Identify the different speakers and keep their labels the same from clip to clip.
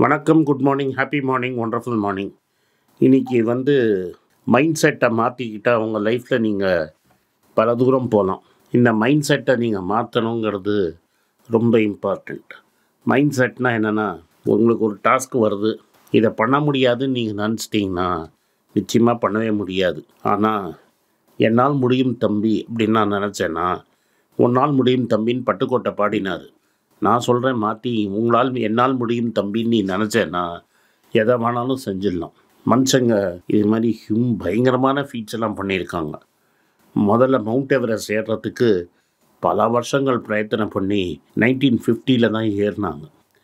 Speaker 1: வணக்கம், good morning, happy morning, wonderful morning. இன்றைக்கி mind செட்டை மாற்றிக்கிட்டால் உங்கள் லைஃப்பில் நீங்கள் பல தூரம் போகலாம். இந்த மைண்ட் செட்டை நீங்கள் மாற்றணுங்கிறது ரொம்ப இம்பார்ட்டண்ட். மைண்ட் செட்னால் என்னென்னா, உங்களுக்கு ஒரு டாஸ்க் வருது, இதை பண்ண முடியாதுன்னு நீங்கள் நினச்சிட்டிங்கன்னா நிச்சயமாக பண்ணவே முடியாது. ஆனால் என்னால் முடியும் தம்பி அப்படின்னு நான் நினச்சேன்னா, உன்னால் முடியும் தம்பின்னு பட்டுக்கோட்டை பாடினார். நான் சொல்கிறேன் மாற்றி, என்னால் முடியும் தம்பின்னு நீ நினச்சேன்னா எதை வேணாலும் செஞ்சிடலாம். மனுஷங்க இது மாதிரி பயங்கரமான ஃபீட்ஸ்லாம் பண்ணியிருக்காங்க. முதல்ல மவுண்ட் எவரெஸ்ட் ஏறுறதுக்கு பல வருஷங்கள் பிரயத்தனம் பண்ணி 1950 தான் ஏறினாங்க.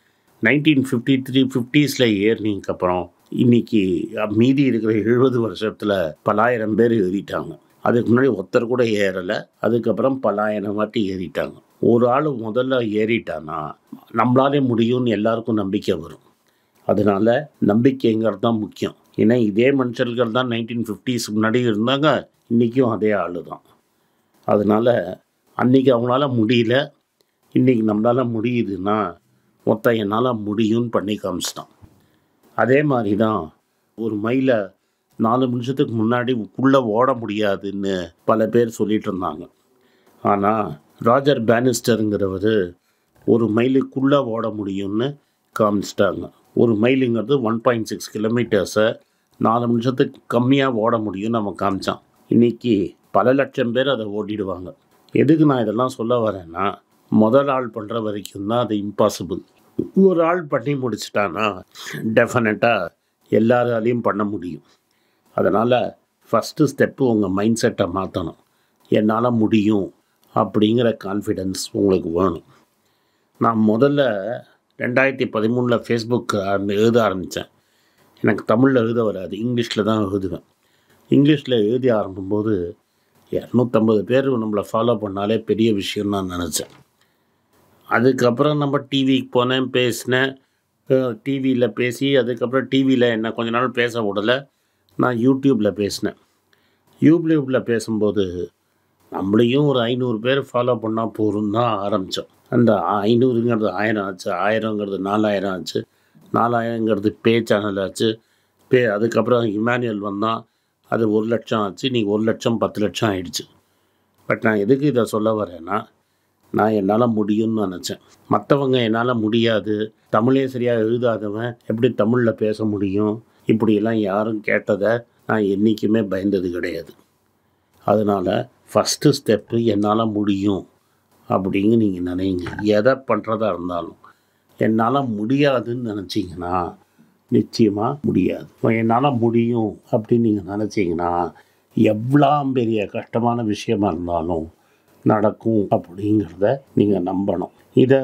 Speaker 1: 1953 50s ஏறினதுக்கப்புறம் இன்றைக்கி மீதி இருக்கிற 70 வருஷத்தில் பலாயிரம் பேர் ஏறிட்டாங்க. அதுக்கு முன்னாடி ஒருத்தர் கூட ஏறலை, அதுக்கப்புறம் பலாயிரம் வாட்டி ஏறிட்டாங்க. ஒரு ஆள் முதல்ல ஏறிட்டானா நம்மளாலே முடியும்னு எல்லாருக்கும் நம்பிக்கை வரும். அதனால் நம்பிக்கைங்கிறது தான் முக்கியம். ஏன்னா இதே மனுஷர்கள் தான் 1950s முன்னாடி இருந்தாங்க, இன்றைக்கும் அதே ஆள் தான். அதனால் அன்றைக்கி அவங்களால முடியல, இன்றைக்கி நம்மளால் முடியுதுன்னா மொத்தம் என்னால் முடியும்னு பண்ணி காமிச்சிட்டான். அதே மாதிரி தான் ஒரு மைலை 4 நிமிஷத்துக்கு முன்னாடி உள்ளே ஓட முடியாதுன்னு பல பேர் சொல்லிகிட்டு இருந்தாங்க. ஆனால் ராஜர் பேனிஸ்டருங்கிறவர் ஒரு மைலுக்குள்ளே ஓட முடியும்னு காமிச்சிட்டாங்க. ஒரு மைலுங்கிறது 1.6 கிலோமீட்டர்ஸை 4 நிமிஷத்துக்கு கம்மியாக ஓட முடியும்னு நம்ம காமிச்சான். இன்றைக்கி பல லட்சம் பேர் அதை ஓடிடுவாங்க. எதுக்கு நான் இதெல்லாம் சொல்ல வரேன்னா, முதல் ஆள் பண்ணுற வரைக்கும் தான் அது இம்பாசிபிள். ஒரு ஆள் பண்ணி முடிச்சிட்டான்னா டெஃபினட்டாக எல்லாராலையும் பண்ண முடியும். அதனால் ஃபஸ்ட்டு ஸ்டெப்பு உங்கள் மைண்ட் செட்டை மாற்றணும். என்னால் முடியும் அப்படிங்கிற கான்ஃபிடென்ஸ் உங்களுக்கு வேணும். நான் முதல்ல 2013 ஃபேஸ்புக் எழுத ஆரம்பித்தேன். எனக்கு தமிழில் எழுத வராது, இங்கிலீஷில் தான் எழுதுவேன். இங்கிலீஷில் எழுதி ஆரம்பிக்கும்போது 250 பேர் நம்மளை ஃபாலோ பண்ணாலே பெரிய விஷயம் நான் நினச்சேன். அதுக்கப்புறம் நம்ம டிவிக்கு போனேன், பேசினேன். டிவியில் பேசி அதுக்கப்புறம் டிவியில் என்ன கொஞ்ச நாள் பேச விடலை, நான் யூடியூப்பில் பேசினேன். யூடியூப்பில் பேசும்போது நம்மளையும் ஒரு 500 பேர் ஃபாலோ பண்ணால் போகிறோம் தான் ஆரம்பித்தோம். அந்த 500ங்கிறது 1000 ஆச்சு, 1000ங்கிறது 4000 ஆச்சு, 4000ங்கிறது சேனல் ஆச்சு. அதுக்கப்புறம் இமானுவேல் வந்தான், அது 1 லட்சம் ஆச்சு. நீ 1 லட்சம் 10 லட்சம் ஆயிடுச்சு. பட் நான் எதுக்கு இதை சொல்ல வரேன்னா, நான் என்னால் முடியும்னு நினச்சேன். மற்றவங்க என்னால் முடியாது, தமிழே சரியாக எழுதாதவன் எப்படி தமிழில் பேச முடியும், இப்படியெல்லாம் யாரும் கேட்டதை நான் என்றைக்குமே பயந்தது கிடையாது. அதனால் ஃபஸ்ட்டு ஸ்டெப்பு என்னால் முடியும் அப்படிங்க நீங்கள் நினைங்க. எதை பண்ணுறதா இருந்தாலும் என்னால் முடியாதுன்னு நினச்சிங்கன்னா நிச்சயமாக முடியாது. என்னால் முடியும் அப்படின்னு நீங்கள் நினச்சிங்கன்னா எவ்வளோ பெரிய கஷ்டமான விஷயமா இருந்தாலும் நடக்கும் அப்படிங்கிறத நீங்கள் நம்பணும். இதை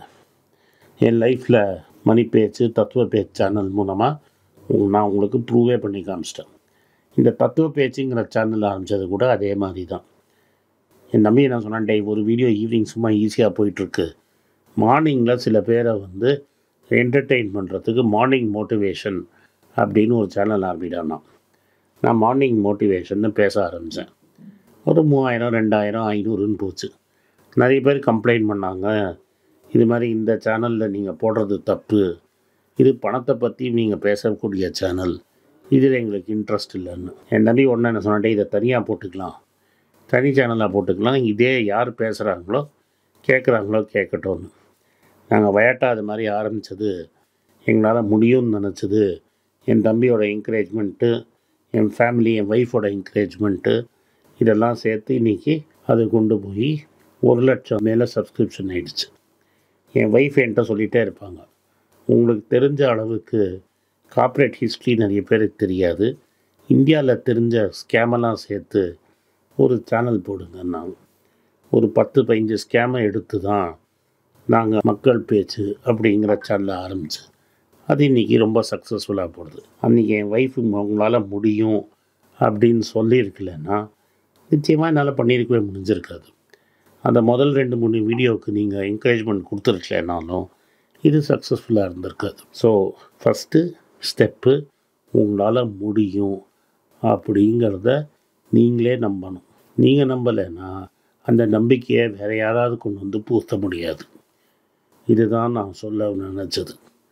Speaker 1: என் லைஃப்பில் மணி பேச்சு, தத்துவ பேச்சு சேனல் மூலமாக நான் உங்களுக்கு ப்ரூவே பண்ணி காமிச்சிட்டேன். இந்த தத்துவ பேச்சுங்கிற சேனல் ஆரம்பித்தது கூட அதே மாதிரி தான். என் நம்பி என்ன சொன்னேன், ஒரு வீடியோ ஈவினிங் சும்மா ஈஸியாக போயிட்டுருக்கு, மார்னிங்கில் சில பேரை என்டர்டெயின் பண்ணுறதுக்கு மார்னிங் மோட்டிவேஷன் அப்படின்னு ஒரு சேனல் ஆரம்பிடானா. நான் மார்னிங் மோட்டிவேஷன்னு பேச ஆரம்பித்தேன். ஒரு 3000, 2000, 500ன்னு போச்சு. நிறைய பேர் கம்ப்ளைண்ட் பண்ணாங்க, இது மாதிரி இந்த சேனலில் நீங்கள் போடுறது தப்பு, இது பணத்தை பற்றி நீங்கள் பேசக்கூடிய சேனல், இதில் எங்களுக்கு இன்ட்ரெஸ்ட் இல்லைன்னு. என் நம்பி ஒன்று என்ன சொன்னேன், இதை தனியாக போட்டுக்கலாம், தனி சேனலாக போட்டுக்கலாம், இதே யார் பேசுகிறாங்களோ கேட்குறாங்களோ கேட்கட்டோன்னு. நாங்கள் வயட்டா அது மாதிரி ஆரம்பித்தது எங்களால் முடியும்னு நினச்சது என் தம்பியோட என்கரேஜ்மெண்ட்டு, என் ஃபேமிலி, என் ஒய்ஃபோட என்கரேஜ்மெண்ட்டு, இதெல்லாம் சேர்த்து இன்றைக்கி அது கொண்டு போய் 1 லட்சம் மேலே சப்ஸ்கிரிப்ஷன் ஆகிடுச்சு. என் ஒய்ஃப் என்கிட்ட சொல்லிகிட்டே இருப்பாங்க, உங்களுக்கு தெரிஞ்ச அளவுக்கு கார்ப்பரேட் ஹிஸ்ட்ரி நிறைய பேருக்கு தெரியாது, இந்தியாவில் தெரிஞ்ச ஸ்கேமெல்லாம் சேர்த்து ஒரு சேனல் போடுங்கன்னாங்க. ஒரு 10-15 ஸ்கேமை எடுத்து தான் நாங்கள் மக்கள் பேச்சு அப்படிங்கிற சேனலை ஆரம்பித்து அது இன்றைக்கி ரொம்ப சக்ஸஸ்ஃபுல்லாக போடுது. அன்றைக்கி என் ஒய்ஃபு உங்களால் முடியும் அப்படின்னு சொல்லியிருக்கலன்னா நிச்சயமாக என்னால் பண்ணியிருக்கவே முடிஞ்சிருக்காது. அந்த முதல் 2-3 வீடியோவுக்கு நீங்கள் என்கரேஜ்மெண்ட் கொடுத்துருக்கலனாலும் இது சக்ஸஸ்ஃபுல்லாக இருந்திருக்காது. ஸோ ஃபஸ்ட்டு ஸ்டெப்பு உங்களால் முடியும் அப்படிங்கிறத நீங்களே நம்பணும். நீங்கள் நம்பலைன்னா அந்த நம்பிக்கையை வேறு யாராவது கொண்டு பூச முடியாது. இதுதான் நான் சொல்ல நினச்சது.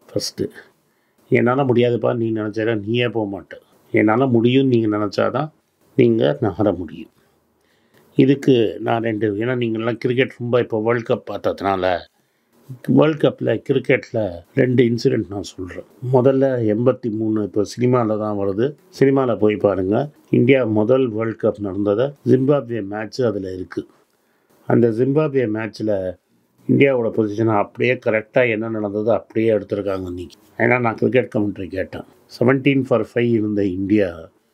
Speaker 1: ஃபஸ்ட்டு. என்னால் முடியாதுப்பா நீ நினச்சா நீயே போக மாட்டேன். என்னால் முடியும்னு நீங்கள் நினச்சாதான் நீங்கள் நகர முடியும். இதுக்கு நான் ஏன்னா நீங்கள்லாம் கிரிக்கெட் ரொம்ப இப்போ வேர்ல்ட் கப் பார்த்ததுனால வேர்ல்ட் கப்பில் கிரிக்கெட்டில் 2 இன்சிடெண்ட் நான் சொல்கிறேன். முதல்ல 83 இப்போ சினிமாவில் தான் வருது, சினிமாவில் போய் பாருங்கள். இந்தியா முதல் வேர்ல்ட் கப் நடந்ததை ஜிம்பாப்வே மேட்ச்சு அதில் இருக்குது. அந்த ஜிம்பாப்வே மேட்ச்சில் இந்தியாவோட பொசிஷனை அப்படியே கரெக்டாக என்ன நடந்ததோ அப்படியே எடுத்திருக்காங்க இன்றைக்கி. ஏன்னா நான் கிரிக்கெட் கமெண்ட்ரி கேட்டேன். 17 for 5 இருந்த இந்தியா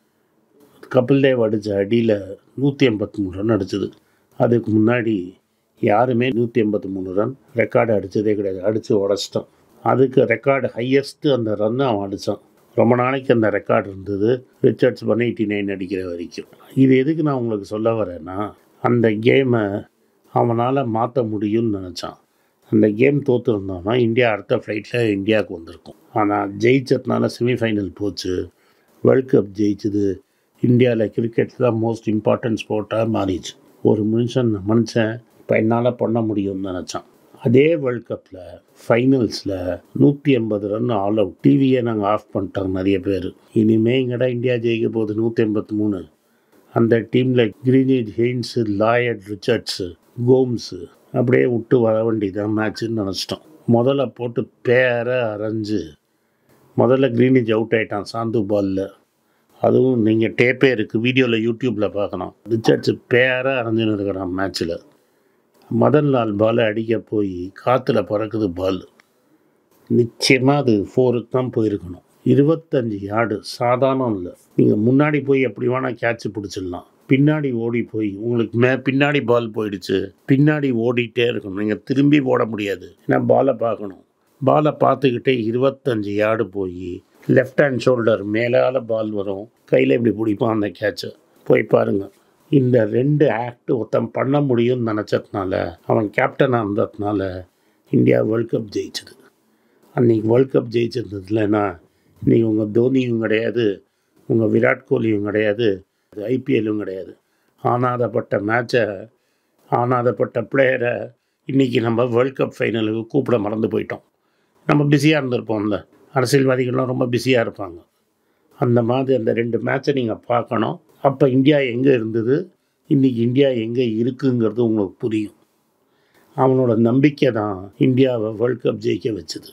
Speaker 1: கபில் தேவ் அடித்த அடியில் 183 ரன் அடிச்சது. அதுக்கு முன்னாடி யாருமே 183 ரன் ரெக்கார்டு அடித்ததே கிடையாது. அடித்து உடச்சிட்டான். அதுக்கு ரெக்கார்டு ஹையஸ்ட்டு அந்த ரன்னு அவன் அடித்தான். ரொம்ப நாளைக்கு அந்த ரெக்கார்டு இருந்தது, ரிச்சர்ட்ஸ் 189 அடிக்கிற வரைக்கும். இது எதுக்கு நான் உங்களுக்கு சொல்ல வரேன்னா, அந்த கேமை அவனால் மாற்ற முடியும்னு நினச்சான். அந்த கேம் தோற்றுருந்தோன்னா இந்தியா அடுத்த ஃப்ளைட்டில் இந்தியாவுக்கு வந்திருக்கும். ஆனால் ஜெயிச்சதுனால செமிஃபைனல் போச்சு, வேர்ல்ட் கப் ஜெயிச்சது. இந்தியாவில் கிரிக்கெட் தான் மோஸ்ட் இம்பார்ட்டன்ட் ஸ்போர்ட்டாக மாறிச்சு. ஒரு மனுஷன் இப்போ என்னால் பண்ண முடியும்னு நினச்சான். அதே வேர்ல்ட் கப்பில் ஃபைனல்ஸில் 180 ரன் ஆல் அவுட். டிவியை நாங்கள் ஆஃப் பண்ணிட்டோம் நிறைய பேர். இனிமேல் இங்கடா இந்தியா ஜெயிக்க போகுது 183. அந்த டீமில் கிரீனிஜ், ஹெயின்ஸு, லாயட், ரிச்சர்ட்ஸு, கோம்ஸு அப்படியே விட்டு வர வேண்டியதான் மேட்ச்சுன்னு நினச்சிட்டோம். முதல்ல போட்டு பேர அரைஞ்சு முதல்ல கிரீனிஜ் அவுட் ஆகிட்டான் சாந்து பாலில். அதுவும் நீங்கள் டேப்பே இருக்குது, வீடியோவில் யூடியூப்பில் பார்க்கணும். ரிச்சர்ட்ஸு பேர அரைஞ்சுன்னு இருக்கிறான் மேட்ச்சில். முதல் நாள் பாலை அடிக்க போய் காற்றுல பறக்குது பால். நிச்சயமாக அது 4க்கு தான் போயிருக்கணும். 25 யார்டு சாதாரணம் இல்லை. நீங்கள் முன்னாடி போய் எப்படி வேணால் கேட்ச் பிடிச்சிடலாம். பின்னாடி ஓடி போய் உங்களுக்கு பின்னாடி பால் போயிடுச்சு, பின்னாடி ஓடிட்டே இருக்கணும். நீங்கள் திரும்பி ஓட முடியாது, ஏன்னா பாலை பார்க்கணும். பாலை பார்த்துக்கிட்டே 25 யார்டு போய் லெஃப்ட் ஹேண்ட் ஷோல்டர் மேலால் பால் வரும், கையில் இப்படி பிடிப்பான் அந்த கேட்சை. போய் பாருங்கள். இந்த 2 ஆக்ட் ஒருத்தன் பண்ண முடியும்னு நினச்சதுனால, அவன் கேப்டனாக இருந்ததுனால இந்தியா வேர்ல்ட் கப் ஜெயிச்சது. அன்றைக்கி வேர்ல்ட் கப் ஜெயிச்சிருந்ததுலன்னா இன்றைக்கி உங்கள் தோனியும் கிடையாது, உங்கள் விராட் கோலியும் கிடையாது, ஐபிஎல்லும் கிடையாது. ஆனாதப்பட்ட மேட்சை, ஆனாதப்பட்ட பிளேயரை இன்றைக்கி நம்ம வேர்ல்ட் கப் ஃபைனலுக்கு கூப்பிட மறந்து போயிட்டோம். நம்ம பிஸியாக இருந்திருப்போம்ல, அரசியல்வாதிகள்லாம் ரொம்ப பிஸியாக இருப்பாங்க. அந்த மாதிரி அந்த 2 மேட்சை நீங்கள் பார்க்கணும். அப்போ இந்தியா எங்கே இருந்தது, இன்றைக்கி இந்தியா எங்கே இருக்குங்கிறது உங்களுக்கு புரியும். அவனோட நம்பிக்கை தான் இந்தியாவை வேர்ல்ட் கப் ஜெயிக்க வச்சுது.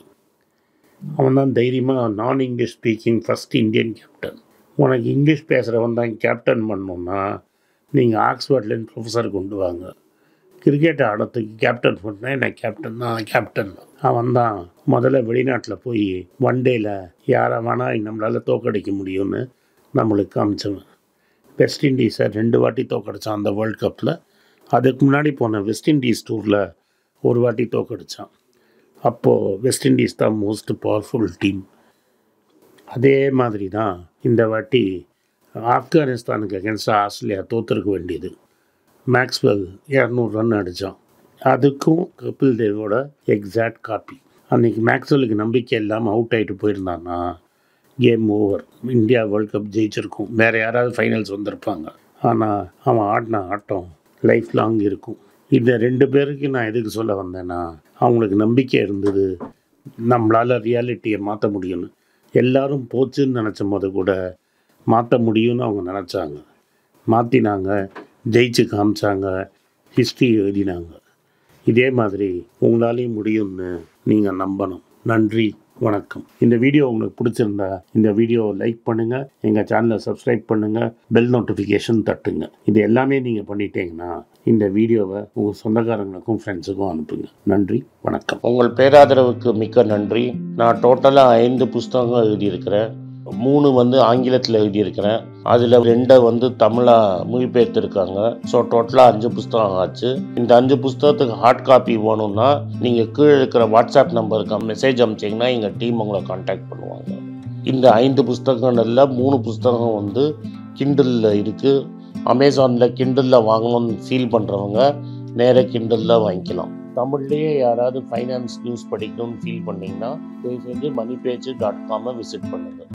Speaker 1: அவன் தான் தைரியமாக நான் English speaking first Indian captain. உனக்கு இங்கிலீஷ் பேசுகிறவன் தான் கேப்டன் பண்ணணுன்னா நீங்கள் ஆக்ஸ்ஃபோர்ட்லேருந்து ப்ரொஃபஸர் கொண்டு வாங்க. கிரிக்கெட் ஆடத்துக்கு கேப்டன் பண்ணால் என்ன கேப்டன் தான், கேப்டன் தான். அவன் தான் முதல்ல வெளிநாட்டில் போய் 1 டேயில் யாரை வேணால் நம்மளால் தோக்கடிக்க முடியும்னு நம்மளுக்கு காமிச்சவன். வெஸ்ட் இண்டீஸை 2 வாட்டி தோக்கடித்தான் அந்த வேர்ல்ட் கப்பில். அதுக்கு முன்னாடி போன வெஸ்ட் இண்டீஸ் டூரில் 1 வாட்டி தோக்கடித்தான். அப்போது வெஸ்ட் இண்டீஸ் தான் மோஸ்ட் பவர்ஃபுல் டீம். அதே மாதிரி தான் இந்த வாட்டி ஆப்கானிஸ்தானுக்கு அகேன்ஸ்டாக ஆஸ்திரேலியா தோற்றுருக்க வேண்டியது. மேக்ஸ்வெல் 200 ரன் அடித்தான். அதுக்கும் கபில் தேவோட எக்ஸாக்ட் காப்பி. அன்றைக்கி மேக்ஸ்வெலுக்கு நம்பிக்கை இல்லாமல் அவுட் ஆகிட்டு போயிருந்தான்னா game over, India world cup ஜெயிச்சிருக்கும். வேறு யாராவது ஃபைனல்ஸ் வந்திருப்பாங்க. ஆனால் அவன் ஆடின ஆட்டம் லைஃப் லாங் இருக்கும். இந்த 2 பேருக்கு நான் எதுக்கு சொல்ல வந்தேன்னா, அவங்களுக்கு நம்பிக்கை இருந்தது நம்மளால் ரியாலிட்டியை மாற்ற முடியும்னு. எல்லோரும் போச்சுன்னு நினச்ச போது கூட மாற்ற முடியும்னு அவங்க நினச்சாங்க, மாற்றினாங்க, ஜெயிச்சு காமிச்சாங்க, ஹிஸ்ட்ரி எழுதினாங்க. இதே மாதிரி உங்களாலேயும் முடியும்னு நீங்கள் நம்பணும். நன்றி, வணக்கம். இந்த வீடியோ உங்களுக்கு பிடிச்சிருந்தா இந்த வீடியோவை லைக் பண்ணுங்கள், எங்கள் சேனலை சப்ஸ்கிரைப் பண்ணுங்கள், பெல் நோட்டிஃபிகேஷன் தட்டுங்க. இது எல்லாமே நீங்கள் பண்ணிட்டீங்கன்னா இந்த வீடியோவை உங்கள் சொந்தக்காரங்களுக்கும் ஃப்ரெண்ட்ஸுக்கும் அனுப்புங்க. நன்றி, வணக்கம். உங்கள் பேராதரவுக்கு மிக்க நன்றி. நான் டோட்டலாக 5 புஸ்தகங்கள் எழுதியிருக்கிறேன். 3 ஆங்கிலத்தில் எழுதியிருக்கிறேன். அதில் 2 தமிழாக மொழிபெயர்த்துருக்காங்க. ஸோ டோட்டலாக 5 புஸ்தகம் ஆச்சு. இந்த 5 புஸ்தகத்துக்கு ஹார்ட் காப்பி வேணும்னா நீங்கள் கீழே இருக்கிற வாட்ஸ்அப் நம்பருக்கு மெசேஜ் அனுப்பிச்சிங்கன்னா எங்கள் டீம் உங்களை கான்டாக்ட் பண்ணுவாங்க. இந்த 5 புஸ்தகங்களில் 3 புஸ்தகம் கிண்டலில் இருக்குது. அமேசானில் கிண்டலில் வாங்கணும்னு ஃபீல் பண்ணுறவங்க நேராக கிண்டலில் வாங்கிக்கலாம். தமிழ்லேயே யாராவது ஃபைனான்ஸ் நியூஸ் படிக்கணும்னு ஃபீல் பண்ணிங்கன்னா தயவுசெஞ்சு moneypage.com விசிட் பண்ணுங்கள்.